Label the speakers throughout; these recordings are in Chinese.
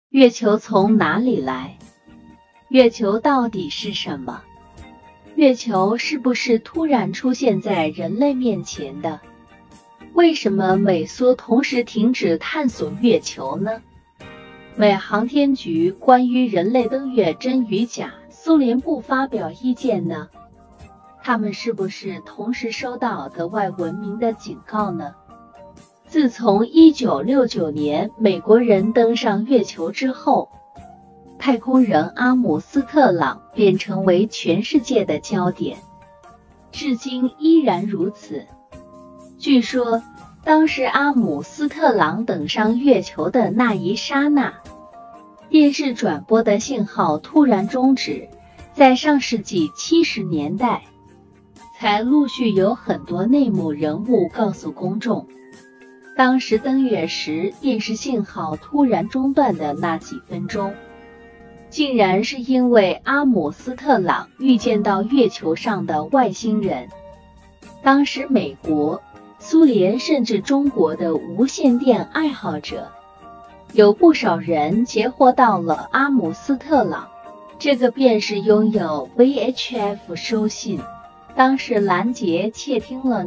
Speaker 1: 月球从哪里来？月球到底是什么？月球是不是突然出现在人类面前的？为什么美苏同时停止探索月球呢？美航天局关于人类登月真与假，苏联不发表意见呢？他们是不是同时收到额外文明的警告呢？自从1969年美国人登上月球之后，太空人阿姆斯特朗便成为全世界的焦点，至今依然如此。据说，当时阿姆斯特朗登上月球的那一刹那，电视转播的信号突然终止，在上世纪70年代，才陆续有很多内幕人物告诉公众，当时登月时电视信号突然中断的那几分钟，竟然是因为阿姆斯特朗预见到月球上的外星人。当时美国、苏联甚至中国的无线电爱好者，有不少人截获到了阿姆斯特朗，这个便是拥有 VHF 收信。当时拦截窃听了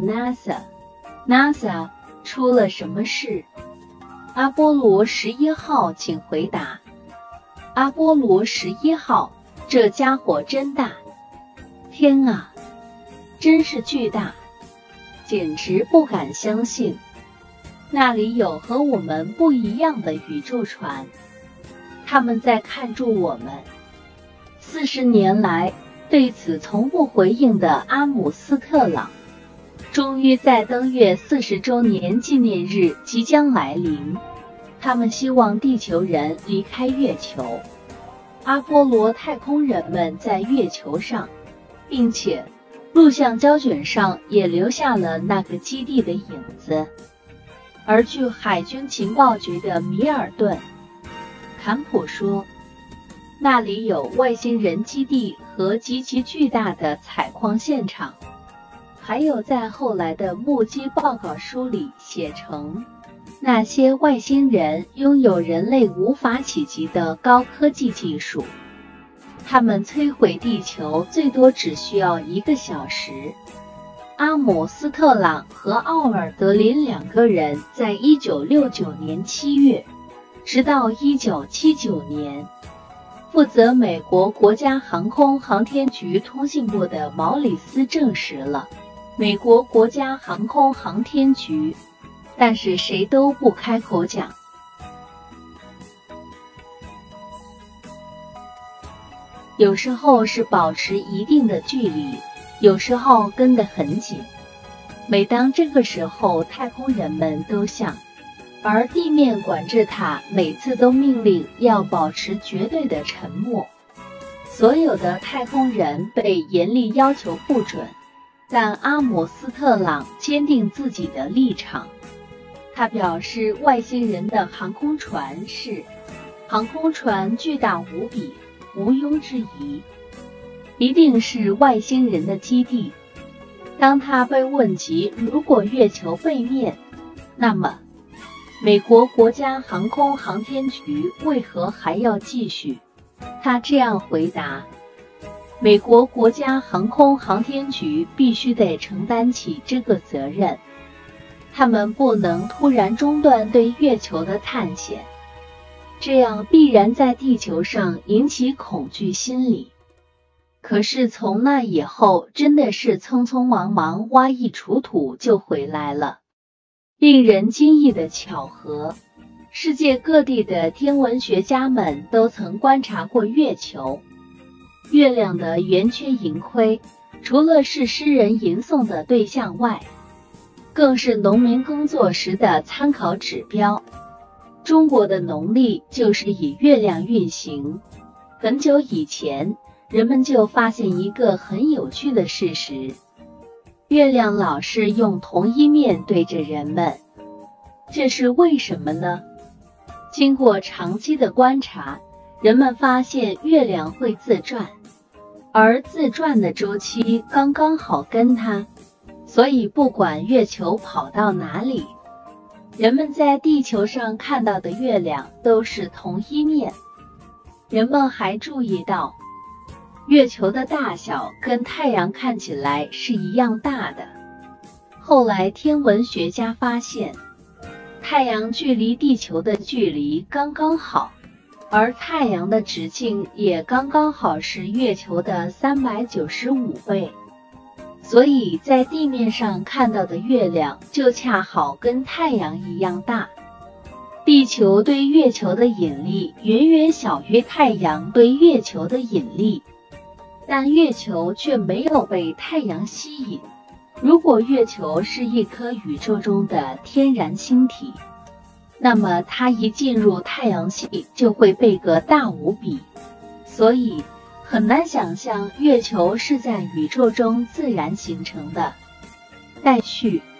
Speaker 1: NASA 出了什么事？阿波罗11号，请回答。阿波罗11号，这家伙真大！天啊，真是巨大，简直不敢相信。那里有和我们不一样的宇宙船，他们在看住我们。40年来，对此从不回应的阿姆斯特朗，终于在登月40周年纪念日即将来临，他们希望地球人离开月球。阿波罗太空人们在月球上，并且录像胶卷上也留下了那个基地的影子。而据海军情报局的米尔顿·坎普说，那里有外星人基地和极其巨大的采矿现场，还有在后来的目击报告书里写成，那些外星人拥有人类无法企及的高科技技术，他们摧毁地球最多只需要1个小时。阿姆斯特朗和奥尔德林2个人在1969年7月，直到1979年，负责美国国家航空航天局通信部的毛里斯证实了美国国家航空航天局，但是谁都不开口讲。有时候是保持一定的距离，有时候跟得很紧。每当这个时候，太空人们都想，而地面管制塔每次都命令要保持绝对的沉默。所有的太空人被严厉要求不准，但阿姆斯特朗坚定自己的立场。他表示，外星人的航空船巨大无比，毋庸置疑，一定是外星人的基地。当他被问及如果月球背面，那么美国国家航空航天局为何还要继续？他这样回答：美国国家航空航天局必须得承担起这个责任，他们不能突然中断对月球的探险，这样必然在地球上引起恐惧心理。可是从那以后，真的是匆匆忙忙挖一锄土就回来了。令人惊异的巧合，世界各地的天文学家们都曾观察过月球。月亮的圆缺盈亏，除了是诗人吟诵的对象外，更是农民工作时的参考指标。中国的农历就是以月亮运行。很久以前，人们就发现一个很有趣的事实：月亮老是用同一面对着人们，这是为什么呢？经过长期的观察，人们发现月亮会自转，而自转的周期刚刚好跟它，所以不管月球跑到哪里， 人们在地球上看到的月亮都是同一面。人们还注意到，月球的大小跟太阳看起来是一样大的。后来天文学家发现，太阳距离地球的距离刚刚好，而太阳的直径也刚刚好是月球的395倍。所以在地面上看到的月亮就恰好跟太阳一样大。地球对月球的引力远远小于太阳对月球的引力，但月球却没有被太阳吸引。如果月球是一颗宇宙中的天然星体，那么它一进入太阳系就会被个大无比。所以很难想象月球是在宇宙中自然形成的。待续。